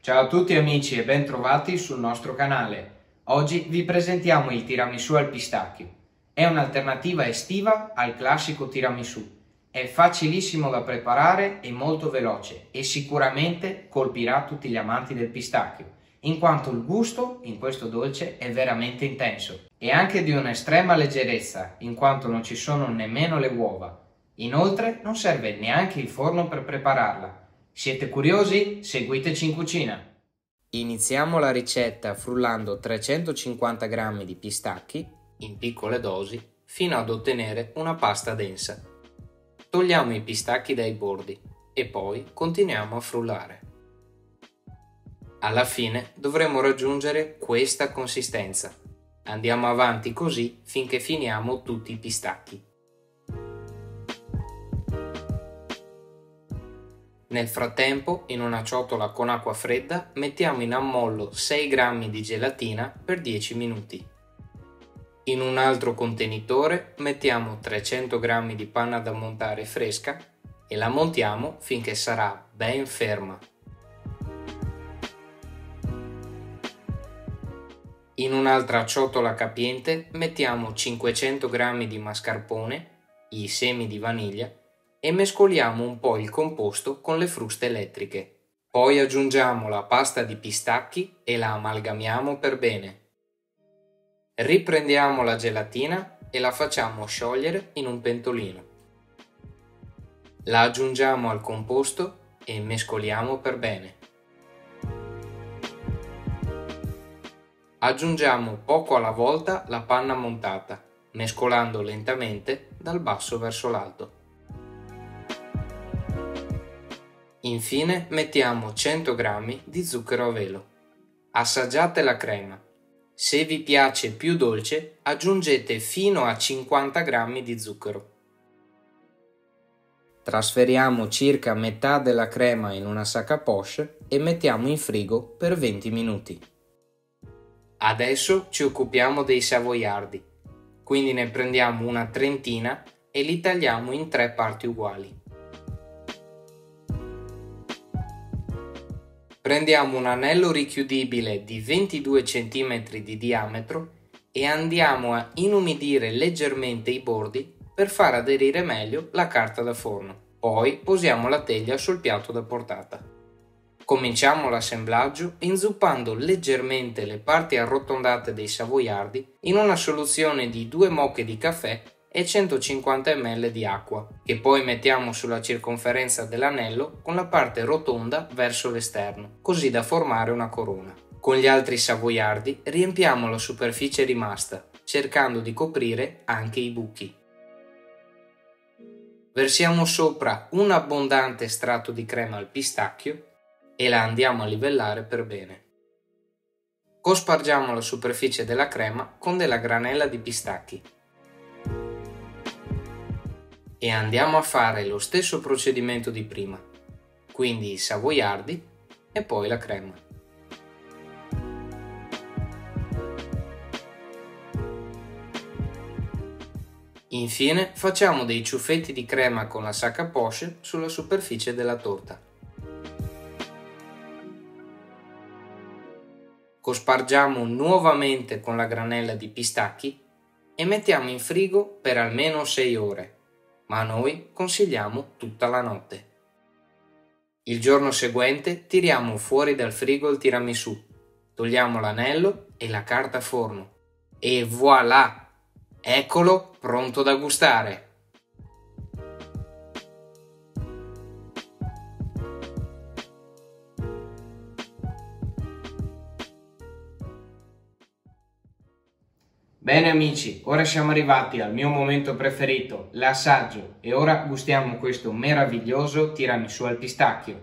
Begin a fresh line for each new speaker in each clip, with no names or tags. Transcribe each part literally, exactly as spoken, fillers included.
Ciao a tutti amici e ben trovati sul nostro canale. Oggi vi presentiamo il tiramisù al pistacchio. È un'alternativa estiva al classico tiramisù. È facilissimo da preparare e molto veloce e sicuramente colpirà tutti gli amanti del pistacchio, in quanto il gusto in questo dolce è veramente intenso e anche di un'estrema leggerezza, in quanto non ci sono nemmeno le uova. Inoltre non serve neanche il forno per prepararla. Siete curiosi? Seguiteci in cucina! Iniziamo la ricetta frullando trecentocinquanta grammi di pistacchi in piccole dosi fino ad ottenere una pasta densa. Togliamo i pistacchi dai bordi e poi continuiamo a frullare. Alla fine dovremo raggiungere questa consistenza. Andiamo avanti così finché finiamo tutti i pistacchi. Nel frattempo, in una ciotola con acqua fredda, mettiamo in ammollo sei grammi di gelatina per dieci minuti. In un altro contenitore mettiamo trecento grammi di panna da montare fresca e la montiamo finché sarà ben ferma. In un'altra ciotola capiente mettiamo cinquecento grammi di mascarpone, i semi di vaniglia e mescoliamo un po' il composto con le fruste elettriche. Poi aggiungiamo la pasta di pistacchi e la amalgamiamo per bene. Riprendiamo la gelatina e la facciamo sciogliere in un pentolino. La aggiungiamo al composto e mescoliamo per bene. Aggiungiamo poco alla volta la panna montata, mescolando lentamente dal basso verso l'alto. Infine mettiamo cento grammi di zucchero a velo. Assaggiate la crema. Se vi piace più dolce, aggiungete fino a cinquanta grammi di zucchero. Trasferiamo circa metà della crema in una sac à poche e mettiamo in frigo per venti minuti. Adesso ci occupiamo dei savoiardi, quindi ne prendiamo una trentina e li tagliamo in tre parti uguali. Prendiamo un anello richiudibile di ventidue centimetri di diametro e andiamo a inumidire leggermente i bordi per far aderire meglio la carta da forno. Poi posiamo la teglia sul piatto da portata. Cominciamo l'assemblaggio inzuppando leggermente le parti arrotondate dei savoiardi in una soluzione di due moche di caffè e centocinquanta millilitri di acqua, che poi mettiamo sulla circonferenza dell'anello con la parte rotonda verso l'esterno, così da formare una corona. Con gli altri savoiardi riempiamo la superficie rimasta, cercando di coprire anche i buchi. Versiamo sopra un abbondante strato di crema al pistacchio e la andiamo a livellare per bene. Cospargiamo la superficie della crema con della granella di pistacchi. E andiamo a fare lo stesso procedimento di prima, quindi i savoiardi e poi la crema. Infine facciamo dei ciuffetti di crema con la sac à poche sulla superficie della torta. Cospargiamo nuovamente con la granella di pistacchi e mettiamo in frigo per almeno sei ore. Ma noi consigliamo tutta la notte. Il giorno seguente tiriamo fuori dal frigo il tiramisù, togliamo l'anello e la carta forno e voilà! Eccolo pronto da gustare! Bene amici, ora siamo arrivati al mio momento preferito, l'assaggio, e ora gustiamo questo meraviglioso tiramisù al pistacchio.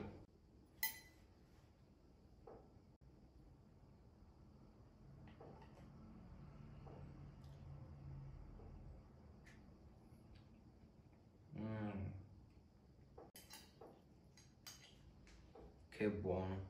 Mm. Che buono!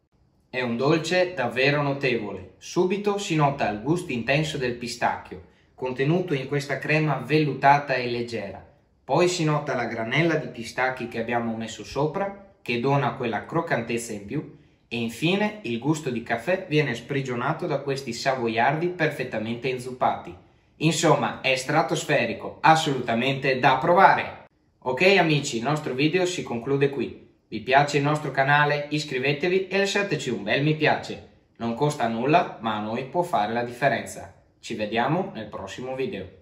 È un dolce davvero notevole. Subito si nota il gusto intenso del pistacchio, contenuto in questa crema vellutata e leggera. Poi si nota la granella di pistacchi che abbiamo messo sopra, che dona quella croccantezza in più, e infine il gusto di caffè viene sprigionato da questi savoiardi perfettamente inzuppati. Insomma, è stratosferico, assolutamente da provare! Ok amici, il nostro video si conclude qui. Vi piace il nostro canale? Iscrivetevi e lasciateci un bel mi piace. Non costa nulla, ma a noi può fare la differenza. Ci vediamo nel prossimo video.